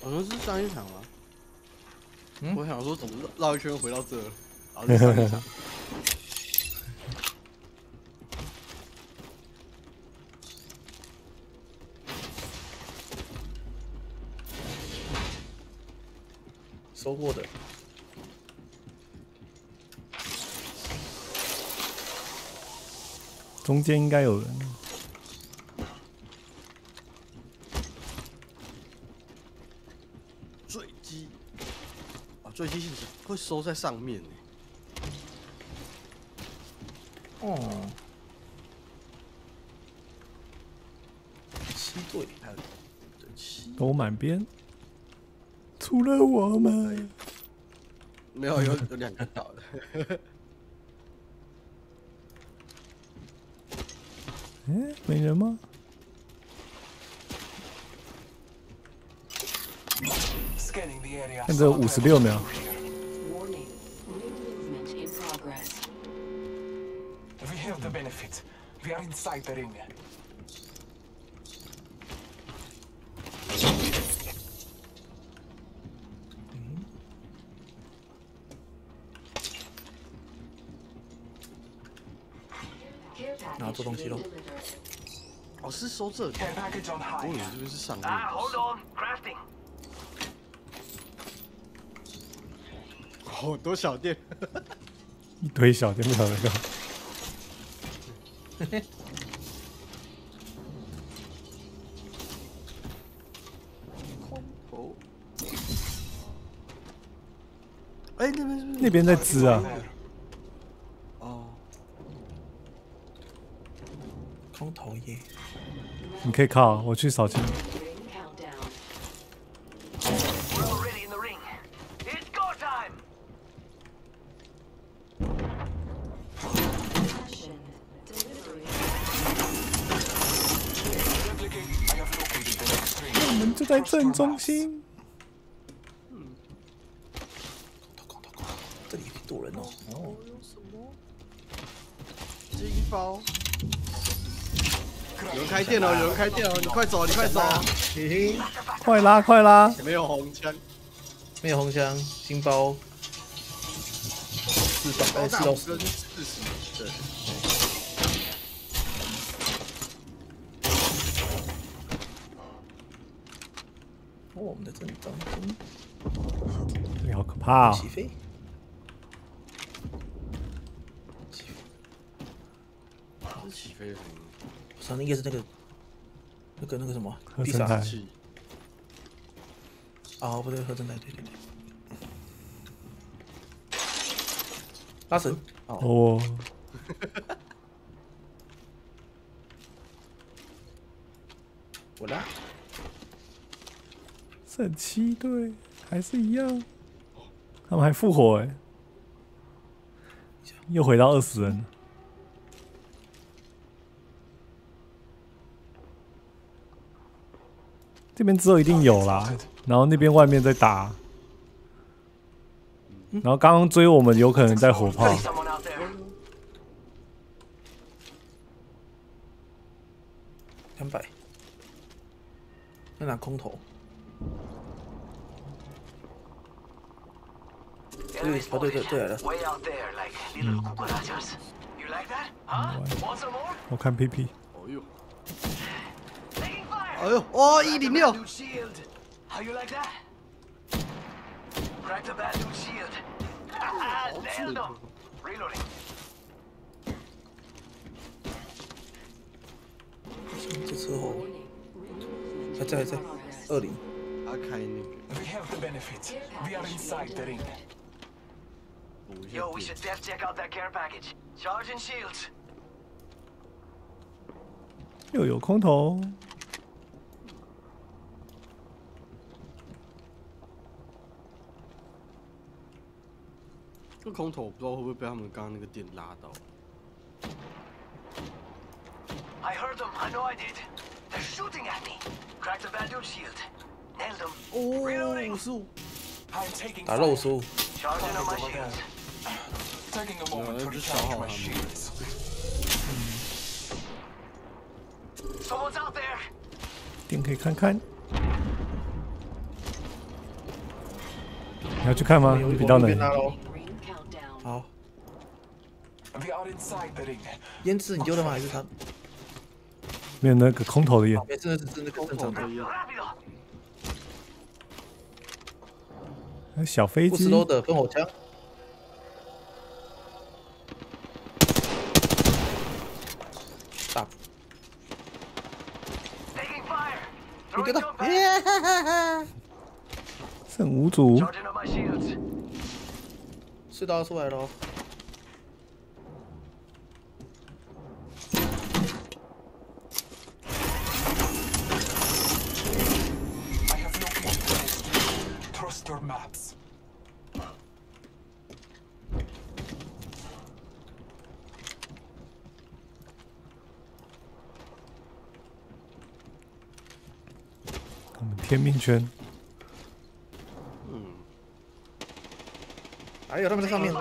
好像是上一场吗？我想说怎么绕一圈回到这了，然后是上一场。 收过的。 中间应该有人。 坠机，啊，坠机是会收在上面呢。 哦，7队， 还有7 都满编，除了我们。 没有有2个倒的。 哎，没人吗？看这56秒。 We have the benefit. We are inside the ring. Care 拿做东西喽。 哦，是收这里。 Care package on 我以 high. 为这边是上面。 Hold on, crafting. 好多小店。 一堆小店不晓得干嘛。 空投。哎，那边是不是？ 那边在织啊。 哦。 空投耶。 你可以靠，我去扫清。 We're already in the ring. It's go time. Replicate. I have located the next ring. 我们就在正中心。 这里多人哦。哦。 金包。有人开店了，有人开店了，你快走，你快走！ 嘿嘿， 快拉，快拉！ 没有红枪， 没有红箱，金包。4包，哎，4到10。 跟40，对。 哦，我们的阵当中。 这里好可怕哦！ 起飞。 是起飞的声音。 上应该是那个什么披萨合成台。 哦，不对，合成台，对对对。拉绳。 哦。 我拉。 剩7队，还是一样。他们还复活哎，又回到20人。这边之后一定有啦，然后那边外面在打，然后刚刚追我们有可能在火炮。 200，要拿空投。对，哦对对对来了。 我看 PP。 哦呦。哎呦，哦106。 How you like that? Crack the bad dude shield. Nailed him. Reloading. 这车后还在20。 他开那个。 We have the benefit. We are inside the ring. Yo, we should def check out that care package. Charging shields. 又有空投。 这空投我不知道会不会被他们刚刚那个电拉到。 I heard them. I know I did. They're shooting at me. Crack the bad dude shield. Nailed them. 哦 ，55。 打肉酥。 Charging on my shields. Taking a moment to recharge my shields. Someone's out there. 店可以看看。 你要去看吗？比较冷。 好， We are inside the ring. 烟刺你丢的吗？还是他？ 没有那个空投的烟。 没事，是那个正常的。 Rapido. 还有小飞机不死。楼的喷火枪。大。 Taking fire. 你 Throwing 给他 jump pad. 剩5组。 Charging up my shields. 隧道要出来了哦。 I have located the nest. Trust your maps. 我们天命圈。 还有他们在上面。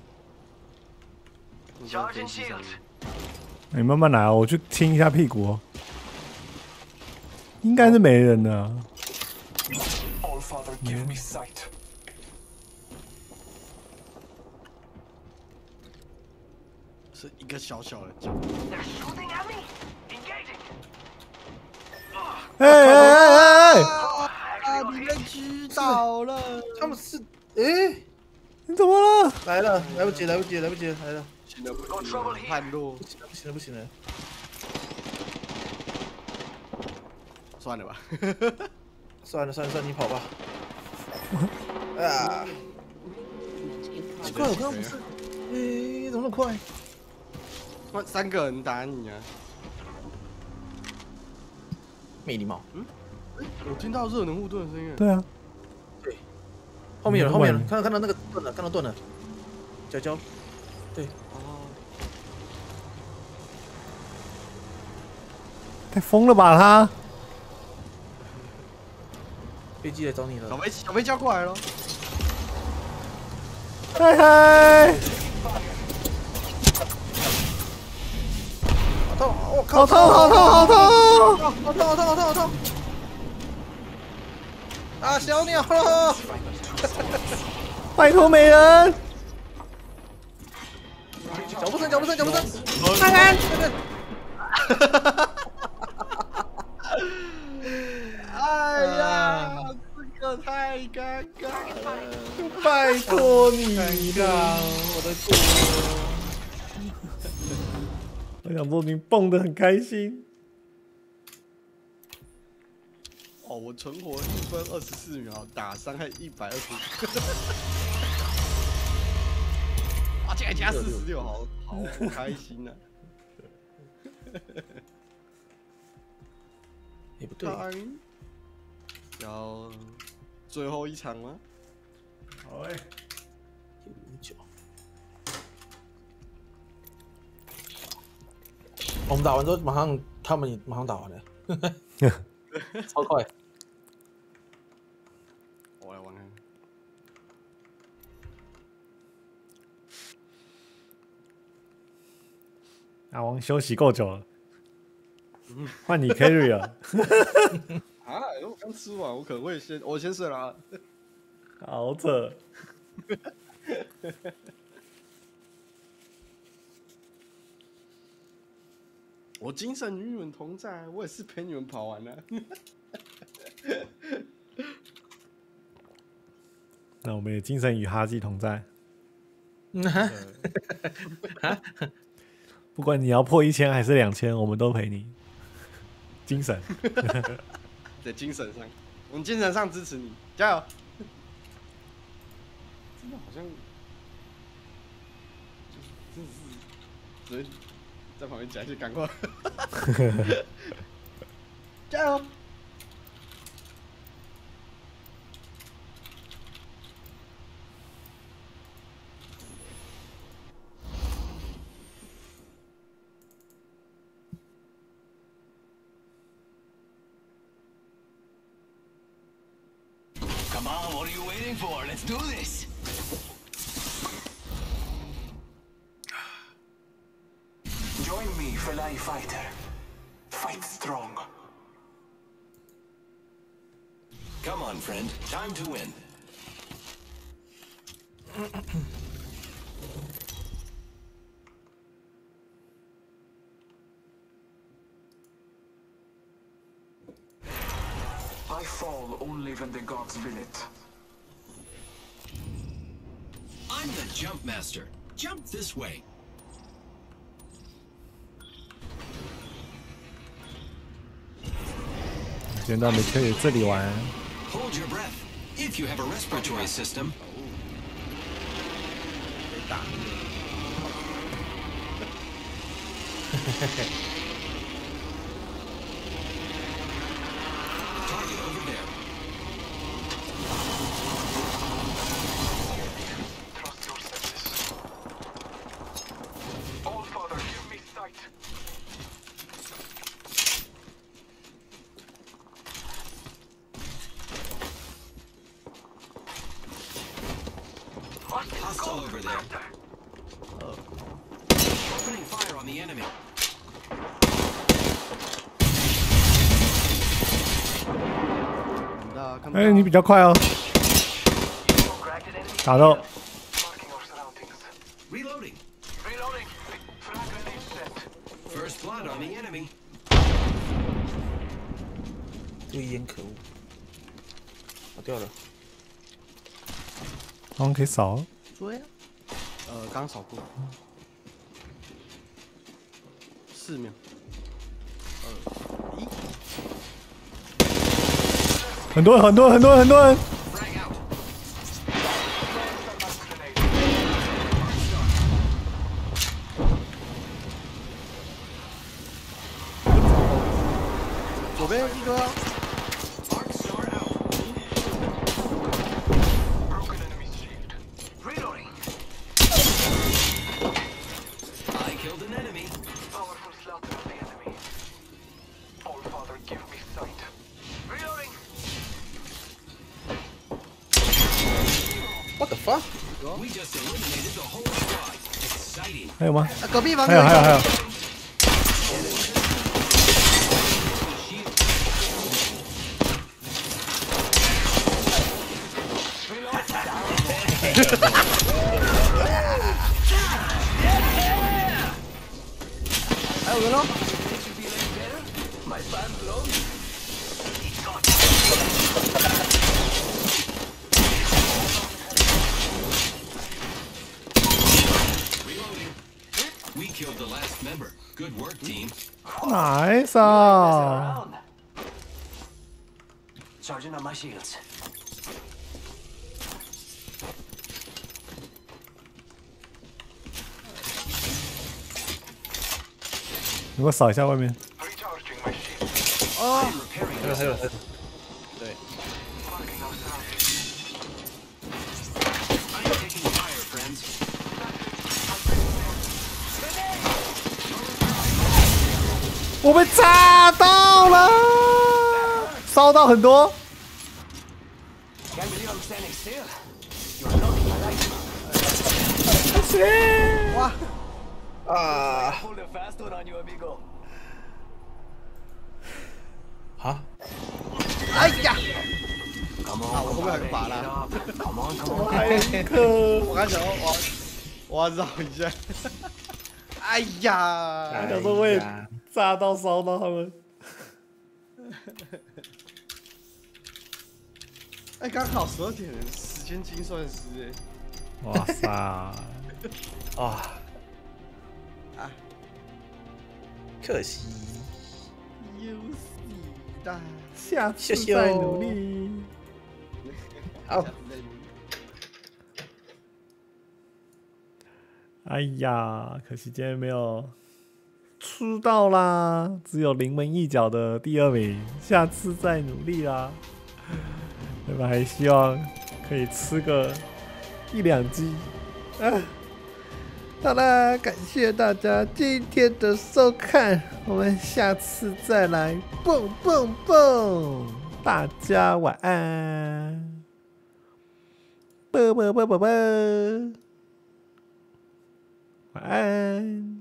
Charging shields. 你慢慢来哦，我去亲一下屁股哦。应该是没人的啊。 All Father, give me sight. 是一个小小的角。 They're shooting at me. Engaging. 哎！ Actually, 你被狙倒了。 他们是，诶， 你怎么了？ 来了，来不及，来不及，来不及，来了， 行了，不 got trouble here. 叛路， 不行了，不行了，不行了。 算了吧。 算了，你跑吧。啊！奇怪，我刚刚不是，诶，怎么那么快？ 哇，3个人打你啊！ 没礼貌。 我听到热能护盾的声音。 对啊， 后面有人，后面有人，看到那个盾了，看到盾了。角角，对， 哦， 太疯了吧他！ 飞机来找你了。 小飞叫过来了。 嗨嗨！ 好痛！我靠！ 好痛！好痛！好痛！ 好痛！好痛！好痛！好痛！啊，小鸟了！ 拜托美人！ 脚步声，脚步声，脚步声！ 看看， 哎呀，这个太尴尬了。 拜托你呀，我的天！ 我想说你蹦得很开心。 哦，我存活1分24秒，打伤害120。啊，竟然加46，好开心啊！ 也不对， 要最后一场吗？ 好哎， 59。我们打完之后，马上他们也马上打完了，超快。 我来玩看。 阿王休息够久了，换你 carry 了。 啊，我刚吃完，我可能会我先睡了啊。 好扯。 我精神与你们同在，我也是陪你们跑完了。 那我们也精神与哈基同在。不管你要破1000还是2000，我们都陪你。精神， 在精神上，我们精神上支持你，加油！真的好像，真的是，所以在旁边讲一些干话。加油！ Come on, what are you waiting for? Let's do this. Join me, Felai Fighter. Fight strong. Come on, friend. Time to win. I fall only when the gods will it. I'm the jump master. Jump this way. 先到没去这里玩。 Hold your breath. If you have a respiratory system. 被打。 Target over there. Trust your senses. All Father, give me sight. Hostile over there. Opening fire on the enemy. 哎，你比较快哦， Cracked an enemy. 打到 Marking our surroundings. Reloading. Reloading. Frag grenade set. First blood on the enemy. 这个烟可恶，我掉了。 好像可以扫。 追啊！刚扫过。4秒。1。 很多人，很多人，很多人，很多人。 Frag out. Grenade. 左边一个啊。 Arc star out. Broken enemy's shield. Reloading. I killed an enemy. Powerful slaughter of the enemy. All Father, give me sight. Reloading. What the fuck？ We just eliminated the whole squad. Exciting. 还有吗？ 隔壁房还有，还有，还有。 还有人喽。 My fan blown. Reloading. We killed the last member. Good work, team. Nice 啊！ Around. Charging on my shields. 你给我扫一下外面。 Recharging my shield. I'm repairing 还有 this. 还有还有， Marking our surroundings. I'm taking fire, friends. 我被炸到了，烧到很多。 Can't believe I'm standing still. You're lucky I like you. 哇！ Pulled a fast one on you, amigo. 啊？ 哎呀！ Come on, 我后面还有个 come 法 on, 拉。 get up. Come on, come on. 还有一颗， 我刚想要我要绕一下。哎呀！ 想说我也炸到烧到他们。 哎，刚好12点，时间精算师哎。 哇塞！ 啊，可惜。 有死的！ 下次再努力。 好， 哎呀，可惜今天没有出道啦，只有临门一脚的第2名，下次再努力啦。对吧？还希望可以吃个1、2鸡。好啦，感谢大家今天的收看，我们下次再来，蹦蹦蹦！大家晚安，啵啵啵啵啵，晚安。